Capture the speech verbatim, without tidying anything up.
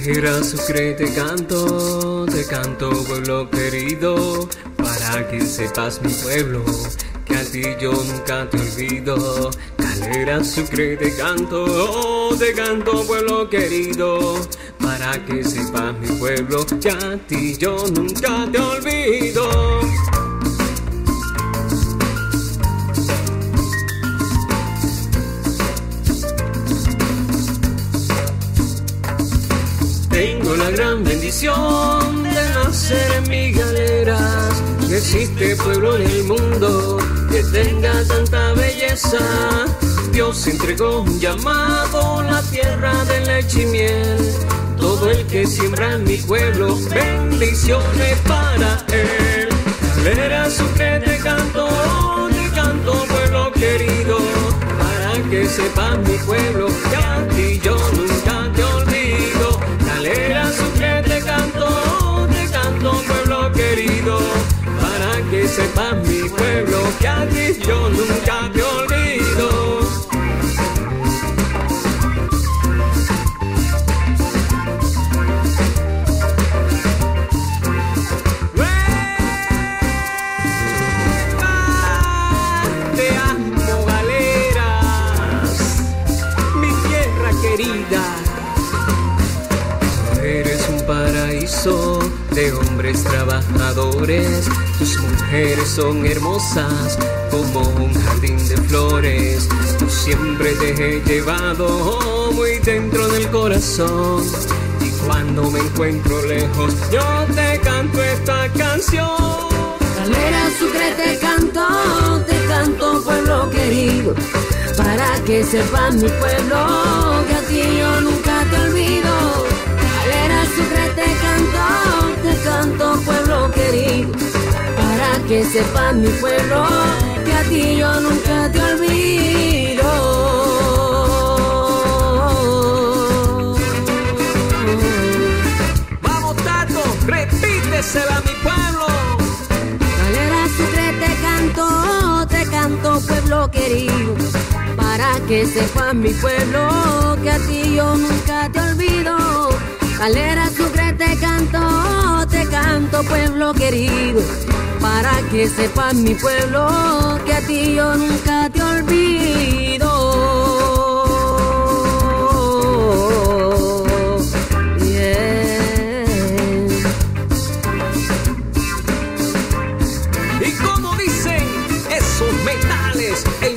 Calera, Sucre, te canto, te canto pueblo querido, para que sepas mi pueblo, que a ti yo nunca te olvido. Calera, Sucre, te canto, te canto pueblo querido, para que sepas mi pueblo, que a ti yo nunca te olvido. Tengo la gran bendición de nacer en mis galeras. No existe pueblo en el mundo que tenga tanta belleza. Dios entregó un llamado, la tierra de leche y miel. Todo el que siembra en mi pueblo, bendiciones para él. Calera, Sucre, te canto, te canto pueblo querido, para que sepas mi pueblo, que a ti yo nunca te olvido. Calera, Sucre, te canto, te canto pueblo querido, para que sepas mi pueblo, que a ti yo nunca te olvido. Te amo, Galeras, mi tierra querida. Eres un paraíso de hombres trabajadores. Tus mujeres son hermosas como un jardín de flores. Yo siempre te he llevado muy dentro del corazón, y cuando me encuentro lejos yo te canto esta canción. Calera, Sucre, te canto, te canto pueblo querido, para que sepas mi pueblo, que a ti yo nunca te olvido. Calera, Sucre, te canto, te canto pueblo querido, para que sepas mi pueblo, que a ti yo nunca te olvido. Vamos, Tato, repítesela a mi pueblo. Calera, Sucre, te canto, te canto pueblo querido, para que sepas mi pueblo, que a ti yo nunca te olvido. Calera, Sucre, te canto, te canto pueblo querido, para que sepas mi pueblo, que a ti yo nunca te olvido. Yeah. Y como dicen esos metales, el